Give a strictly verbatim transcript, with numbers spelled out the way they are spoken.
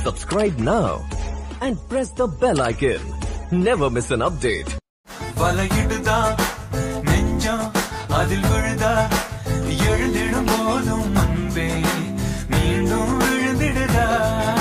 Subscribe now and press the bell icon. Never miss an update. வலையிடுதா நெஞ்சம் அதில் விழுதா எழுந்திடும் போதும் அன்பே மீண்டும் விழுந்திடுதா